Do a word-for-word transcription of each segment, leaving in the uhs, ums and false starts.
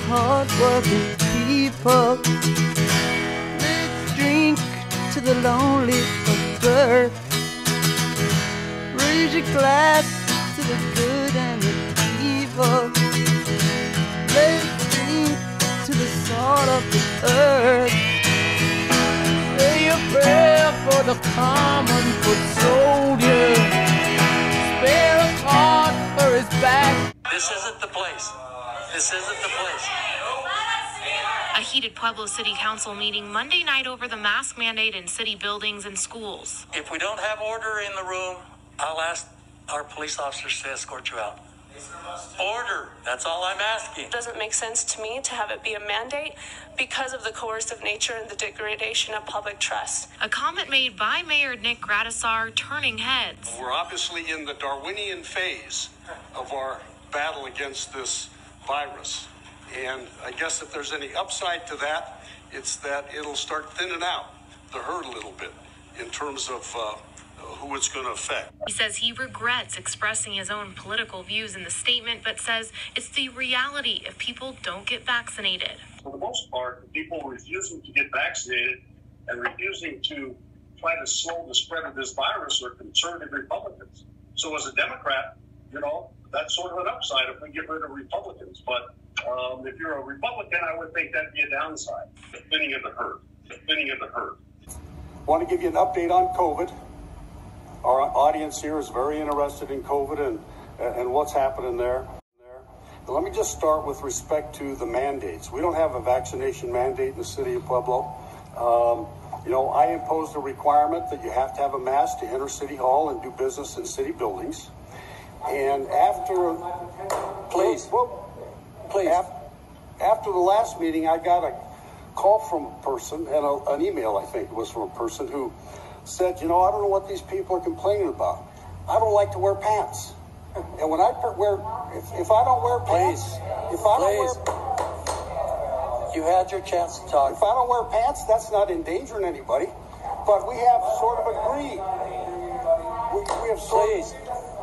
hard-working people. Let's drink to the lonely of birth. Raise your glass to the good and the evil. Let's drink to the salt of the earth. Say a prayer for the common foot soldier. Spare a thought for his back. This isn't the place. This isn't the place. A heated Pueblo City Council meeting Monday night over the mask mandate in city buildings and schools. If we don't have order in the room, I'll ask our police officers to escort you out. Order. That's all I'm asking. It doesn't make sense to me to have it be a mandate because of the coercive nature and the degradation of public trust. A comment made by Mayor Nick Gradisar turning heads. We're obviously in the Darwinian phase of our battle against this virus. And I guess if there's any upside to that, it's that it'll start thinning out the herd a little bit in terms of uh, who it's going to affect. He says he regrets expressing his own political views in the statement, but says it's the reality if people don't get vaccinated. For the most part, the people refusing to get vaccinated and refusing to try to slow the spread of this virus are conservative Republicans. So as a Democrat, you know, that's sort of an upside if we get rid of Republicans. But um, if you're a Republican, I would think that'd be a downside. The thinning of the herd. The thinning of the herd. Want to give you an update on COVID. Our audience here is very interested in COVID and, and what's happening there. But let me just start with respect to the mandates. We don't have a vaccination mandate in the city of Pueblo. Um, you know, I imposed a requirement that you have to have a mask to enter City Hall and do business in city buildings. And after, please, well, please, after, after the last meeting, I got a call from a person and a, an email, I think it was from a person who said, you know, I don't know what these people are complaining about. I don't like to wear pants. And when I wear, if, if I don't wear pants, please, if I don't please. wear, you had your chance to talk. If I don't wear pants, that's not endangering anybody. But we have sort of agreed. We, we have sort please.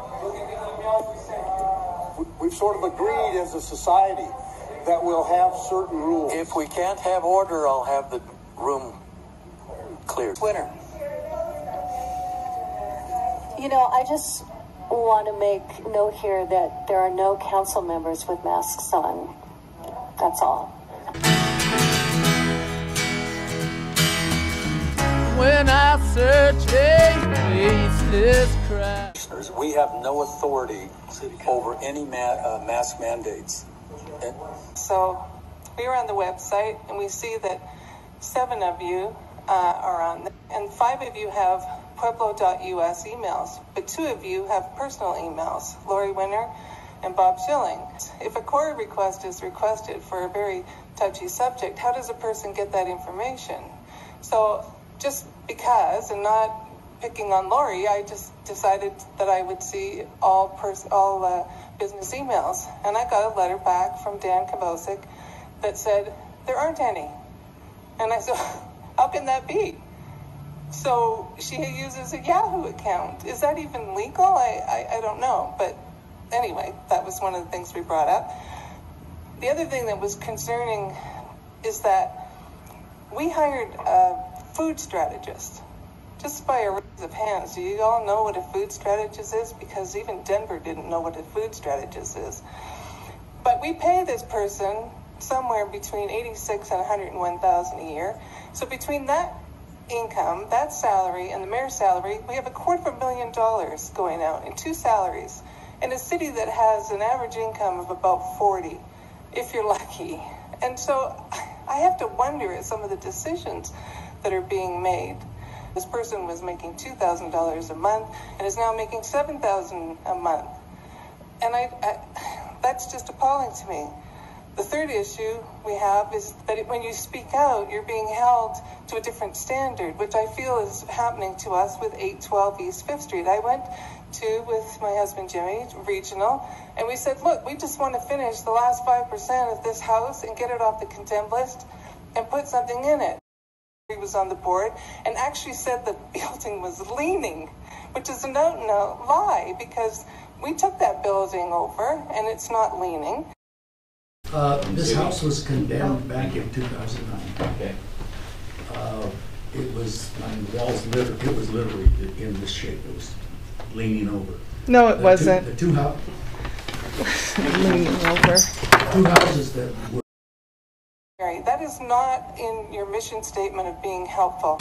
Of, we've sort of agreed as a society that we'll have certain rules. If we can't have order, I'll have the room cleared. Winner. You know, I just want to make note here that there are no council members with masks on. That's all. When I search a faceless crowd. We have no authority over any ma uh, mask mandates. And so we were on the website and we see that seven of you uh, are on there, and five of you have Pueblo dot U S emails, but two of you have personal emails, Lori Winner and Bob Schilling. If a core request is requested for a very touchy subject, how does a person get that information? So just because, and not picking on Lori, I just decided that I would see all pers all uh, business emails. And I got a letter back from Dan Kabosic that said, there aren't any. And I said, how can that be? So she uses a Yahoo account. Is that even legal? I, I, I don't know. But anyway, that was one of the things we brought up. The other thing that was concerning is that we hired a food strategist. Just by a raise of hands, do you all know what a food strategist is? Because even Denver didn't know what a food strategist is. But we pay this person somewhere between eighty-six and one hundred one thousand a year. So between that income, that salary, and the mayor's salary, we have a quarter of a million dollars going out in two salaries in a city that has an average income of about forty, if you're lucky. And so I have to wonder at some of the decisions that are being made. This person was making two thousand dollars a month and is now making seven thousand dollars a month. And I, I, that's just appalling to me. The third issue we have is that when you speak out, you're being held to a different standard, which I feel is happening to us with eight twelve East Fifth Street. I went to, with my husband Jimmy, regional, and we said, look, we just want to finish the last five percent of this house and get it off the contempt list and put something in it. He was on the board and actually said the building was leaning, which is a no, no lie, because we took that building over and it's not leaning. Uh, this house was condemned back in two thousand nine. Okay. Uh, it was, I mean, the walls, literally, it was literally in this shape. It was leaning over. No, it The wasn't. Two, the two, hou Leaning over. two houses that were. That is not in your mission statement of being helpful.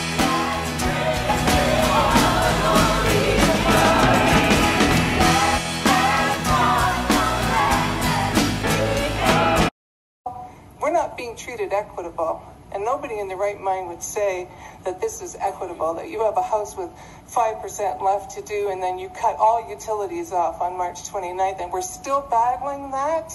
We're not being treated equitable, and nobody in their right mind would say that this is equitable, that you have a house with five percent left to do and then you cut all utilities off on March twenty-ninth, and we're still battling that.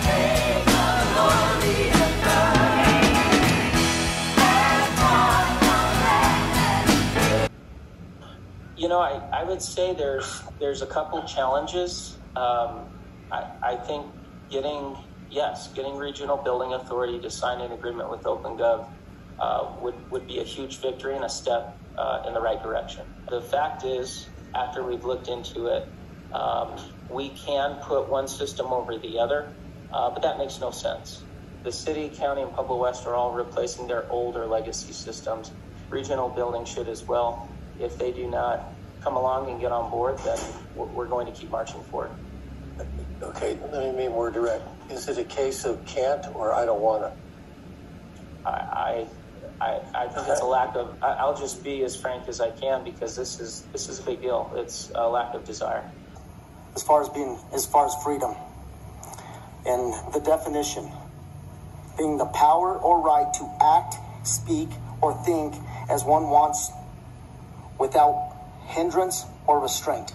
You know, I, I would say there's there's a couple challenges. Um, I, I think getting, yes, getting Regional Building Authority to sign an agreement with OpenGov uh, would, would be a huge victory and a step uh, in the right direction. The fact is, after we've looked into it, um, we can put one system over the other, uh, but that makes no sense. The city, county, and Pueblo West are all replacing their older legacy systems. Regional Building should as well. If they do not come along and get on board, then we're going to keep marching forward. Okay, let me be more direct. Is it a case of can't or I don't want to? I, I, I, I think it's a lack of. I, I'll just be as frank as I can because this is this is a big deal. It's a lack of desire. As far as being, as far as freedom, and the definition being the power or right to act, speak, or think as one wants, without hindrance or restraint.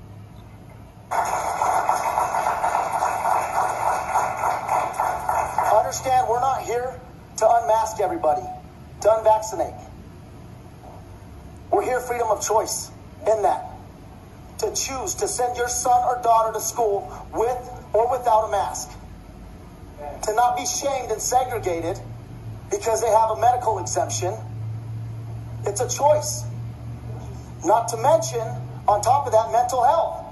Understand, we're not here to unmask everybody, to unvaccinate. We're here freedom of choice in that. To choose to send your son or daughter to school with or without a mask. To not be shamed and segregated because they have a medical exemption. It's a choice. Not to mention, on top of that, mental health.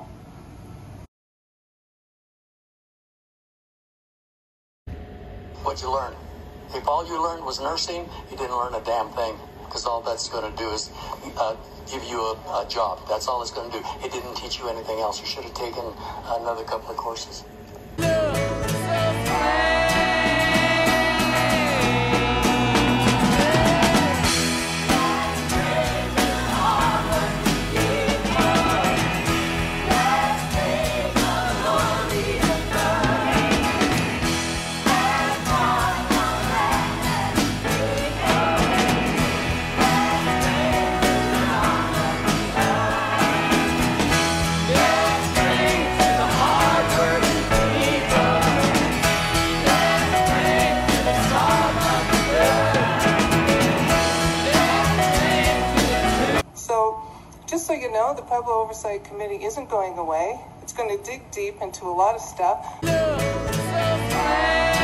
What'd you learn? If all you learned was nursing, you didn't learn a damn thing, because all that's going to do is uh, give you a, a job. That's all it's going to do. It didn't teach you anything else. You should have taken another couple of courses. Just so you know, the Pueblo Oversight Committee isn't going away. It's going to dig deep into a lot of stuff.